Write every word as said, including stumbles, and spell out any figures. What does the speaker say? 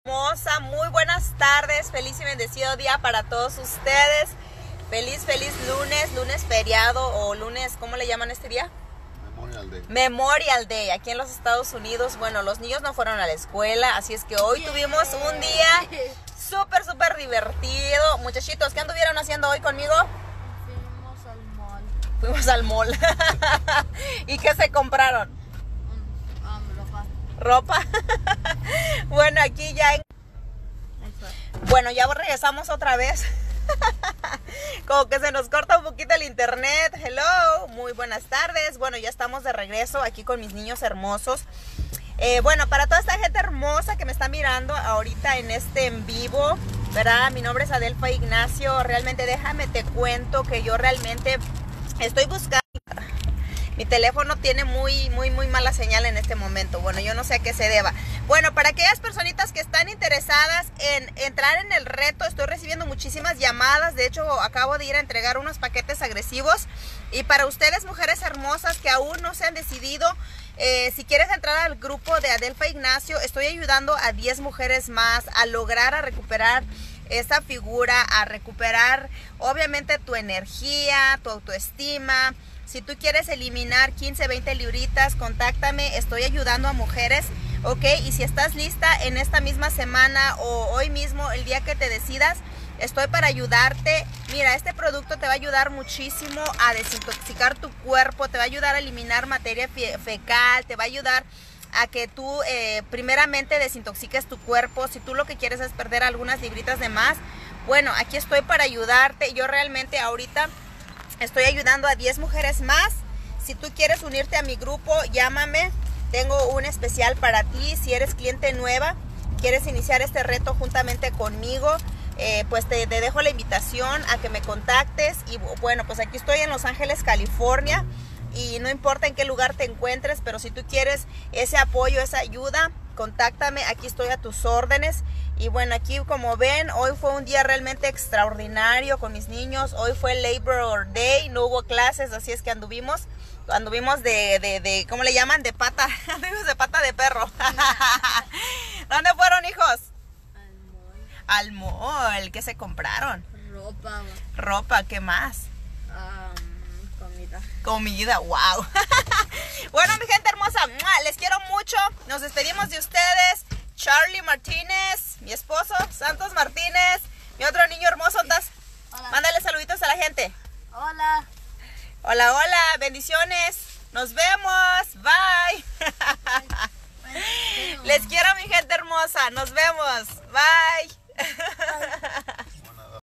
Hermosa, muy buenas tardes, feliz y bendecido día para todos ustedes. Feliz, feliz lunes, lunes feriado o lunes, ¿cómo le llaman este día? Memorial Day. Memorial Day, aquí en los Estados Unidos. Bueno, los niños no fueron a la escuela, así es que hoy tuvimos un día súper, súper divertido. Muchachitos, ¿qué anduvieron haciendo hoy conmigo? Fuimos al mall. Fuimos al mall. ¿Y qué se compraron? Um, um, ropa. ¿Ropa? Bueno, aquí ya en... Bueno, ya regresamos otra vez. Como que se nos corta un poquito el internet. Hello, muy buenas tardes. Bueno, ya estamos de regreso aquí con mis niños hermosos. eh, Bueno, para toda esta gente hermosa que me está mirando ahorita en este en vivo, ¿verdad? Mi nombre es Adelfa Ignacio. Realmente déjame te cuento que yo realmente estoy buscando... Mi teléfono tiene muy, muy, muy mala señal en este momento. Bueno, yo no sé a qué se deba. Bueno, para aquellas personitas que están interesadas en entrar en el reto, estoy recibiendo muchísimas llamadas. De hecho, acabo de ir a entregar unos paquetes agresivos. Y para ustedes, mujeres hermosas que aún no se han decidido, eh, si quieres entrar al grupo de Adelfa Ignacio, estoy ayudando a diez mujeres más a lograr, a recuperar esa figura, a recuperar, obviamente, tu energía, tu autoestima. Si tú quieres eliminar quince, veinte libritas, contáctame, estoy ayudando a mujeres, ¿ok? Y si estás lista en esta misma semana o hoy mismo, el día que te decidas, estoy para ayudarte. Mira, este producto te va a ayudar muchísimo a desintoxicar tu cuerpo, te va a ayudar a eliminar materia fe fecal, te va a ayudar a que tú eh, primeramente desintoxiques tu cuerpo. Si tú lo que quieres es perder algunas libritas de más, bueno, aquí estoy para ayudarte. Yo realmente ahorita... estoy ayudando a diez mujeres más. Si tú quieres unirte a mi grupo, llámame. Tengo un especial para ti. Si eres cliente nueva, quieres iniciar este reto juntamente conmigo, eh, pues te, te dejo la invitación a que me contactes. Y bueno, pues aquí estoy en Los Ángeles, California. Y no importa en qué lugar te encuentres, pero si tú quieres ese apoyo, esa ayuda, contáctame. Aquí estoy a tus órdenes. Y bueno, aquí como ven, hoy fue un día realmente extraordinario con mis niños. Hoy fue Labor Day, no hubo clases, así es que anduvimos, anduvimos de, de, de ¿cómo le llaman? De pata, anduvimos de pata de perro. ¿Dónde fueron, hijos? Al mall. Al mall. ¿Qué se compraron? Ropa. Ropa, ¿qué más? Um, comida. Comida, wow. Bueno, mi gente hermosa, les quiero mucho. Nos despedimos de ustedes. Charlie Martínez, mi esposo, Santos Martínez, mi otro niño hermoso. ¿Estás? Hola. Mándale saluditos a la gente. Hola. Hola, hola, bendiciones. Nos vemos. Bye. Les quiero, mi gente hermosa. Nos vemos. Bye.